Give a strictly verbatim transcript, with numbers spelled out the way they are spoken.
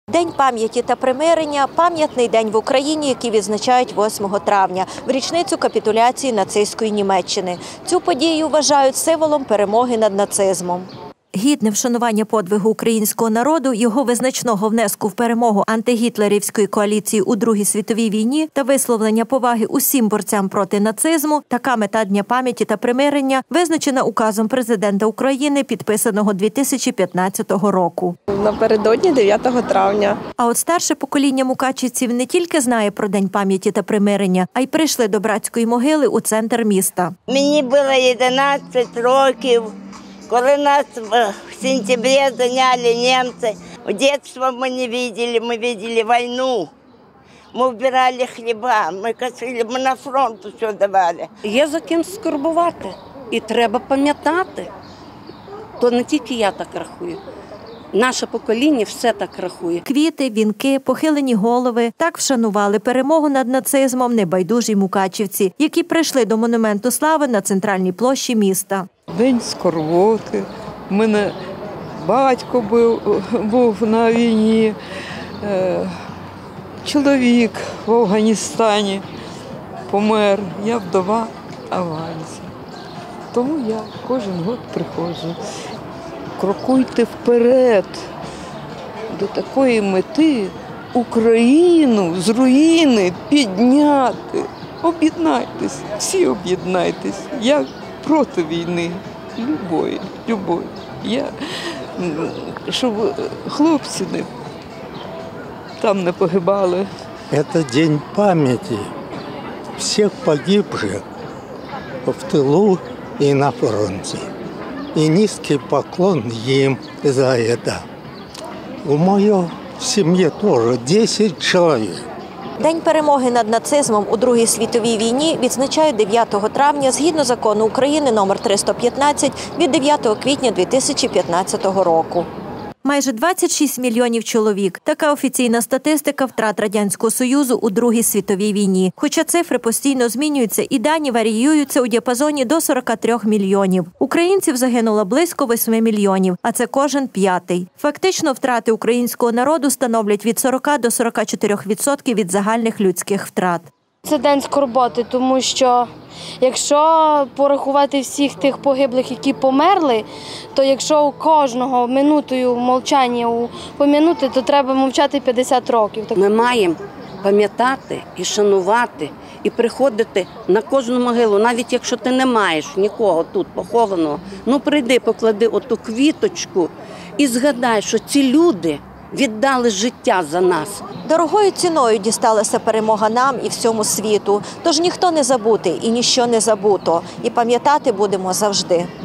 День пам'яті та примирення – пам'ятний день в Україні, який відзначають восьмого травня, в річницю капітуляції нацистської Німеччини. Цю подію вважають символом перемоги над нацизмом. Гідне вшанування подвигу українського народу, його визначного внеску в перемогу антигітлерівської коаліції у Другій світовій війні та висловлення поваги усім борцям проти нацизму, така мета Дня пам'яті та примирення визначена указом президента України, підписаного дві тисячі п'ятнадцятого року. Напередодні дев'ятого травня. А от старше покоління мукачівців не тільки знає про День пам'яті та примирення, а й прийшли до братської могили у центр міста. Мені було одинадцять років. Коли нас в сентябрі зайняли німці, дитинства ми не бачили, ми бачили війну. Ми вбирали хліба, ми косили, ми на фронт все давали. Є за ким скорбувати і треба пам'ятати. То не тільки я так рахую. Наше покоління все так рахує. Квіти, вінки, похилені голови – так вшанували перемогу над нацизмом небайдужі мукачівці, які прийшли до Монументу Слави на центральній площі міста. День скорботи. У мене батько був, був на війні, чоловік в Афганістані помер, я вдова афганця. Тому я кожен год приходжу. Крокуйте вперед до такої мети Україну з руїни підняти. Об'єднайтесь, всі об'єднайтесь. Я проти війни, любої, любої. Я, щоб хлопці не, там не погибали. Це день пам'яті всіх погибших в тилу і на фронті. И низкий поклон им за это. У моей семье тоже десять человек. День перемоги над нацизмом у Другій світовій війні відзначають дев'ятого травня згідно закону України номер триста п'ятнадцять від дев'ятого квітня дві тисячі п'ятнадцятого року. Майже двадцять шість мільйонів чоловік – така офіційна статистика втрат Радянського Союзу у Другій світовій війні. Хоча цифри постійно змінюються і дані варіюються у діапазоні до сорока трьох мільйонів. Українців загинуло близько восьми мільйонів, а це кожен п'ятий. Фактично втрати українського народу становлять від сорока до сорока чотирьох відсотків від загальних людських втрат. Це день скорботи, тому що якщо порахувати всіх тих погиблих, які померли, то якщо у кожного минутою мовчання пом'янути, то треба мовчати п'ятдесят років. Ми маємо пам'ятати і шанувати, і приходити на кожну могилу, навіть якщо ти не маєш нікого тут похованого, ну прийди, поклади оту квіточку і згадай, що ці люди віддали життя за нас. Дорогою ціною дісталася перемога нам і всьому світу. Тож ніхто не забутий і ніщо не забуто. І пам'ятати будемо завжди.